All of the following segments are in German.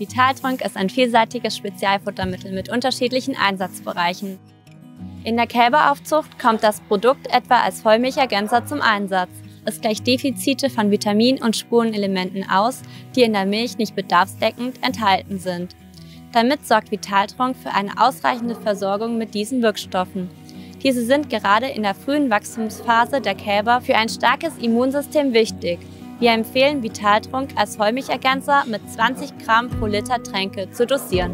Vitaltrunk ist ein vielseitiges Spezialfuttermittel mit unterschiedlichen Einsatzbereichen. In der Kälberaufzucht kommt das Produkt etwa als Vollmilchergänzer zum Einsatz. Es gleicht Defizite von Vitamin- und Spurenelementen aus, die in der Milch nicht bedarfsdeckend enthalten sind. Damit sorgt Vitaltrunk für eine ausreichende Versorgung mit diesen Wirkstoffen. Diese sind gerade in der frühen Wachstumsphase der Kälber für ein starkes Immunsystem wichtig. Wir empfehlen Vitaltrunk als Vollmilchergänzer mit 20 Gramm pro Liter Tränke zu dosieren.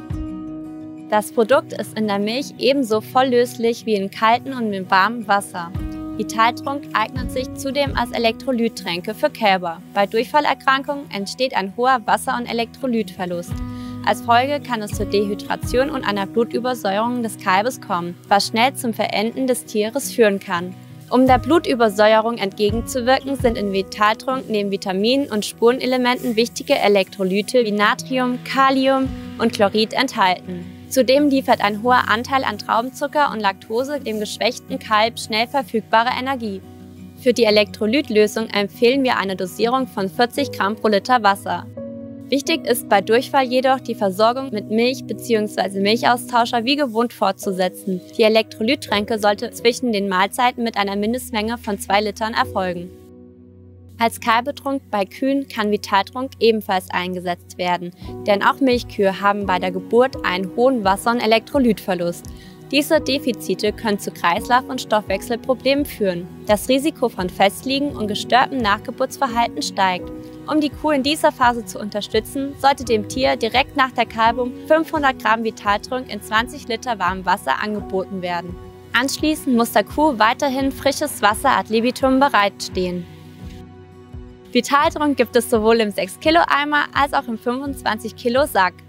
Das Produkt ist in der Milch ebenso voll löslich wie in kaltem und in warmem Wasser. Vitaltrunk eignet sich zudem als Elektrolyttränke für Kälber. Bei Durchfallerkrankungen entsteht ein hoher Wasser- und Elektrolytverlust. Als Folge kann es zur Dehydration und einer Blutübersäuerung des Kalbes kommen, was schnell zum Verenden des Tieres führen kann. Um der Blutübersäuerung entgegenzuwirken, sind in Vitaltrunk neben Vitaminen und Spurenelementen wichtige Elektrolyte wie Natrium, Kalium und Chlorid enthalten. Zudem liefert ein hoher Anteil an Traubenzucker und Laktose dem geschwächten Kalb schnell verfügbare Energie. Für die Elektrolytlösung empfehlen wir eine Dosierung von 40 Gramm pro Liter Wasser. Wichtig ist bei Durchfall jedoch, die Versorgung mit Milch bzw. Milchaustauscher wie gewohnt fortzusetzen. Die Elektrolyttränke sollte zwischen den Mahlzeiten mit einer Mindestmenge von 2 Litern erfolgen. Als Kalbetrunk bei Kühen kann Vitaltrunk ebenfalls eingesetzt werden, denn auch Milchkühe haben bei der Geburt einen hohen Wasser- und Elektrolytverlust. Diese Defizite können zu Kreislauf- und Stoffwechselproblemen führen. Das Risiko von Festliegen und gestörtem Nachgeburtsverhalten steigt. Um die Kuh in dieser Phase zu unterstützen, sollte dem Tier direkt nach der Kalbung 500 Gramm Vitaltrunk in 20 Liter warmem Wasser angeboten werden. Anschließend muss der Kuh weiterhin frisches Wasser ad libitum bereitstehen. Vitaltrunk gibt es sowohl im 6 Kilo Eimer als auch im 25 Kilo Sack.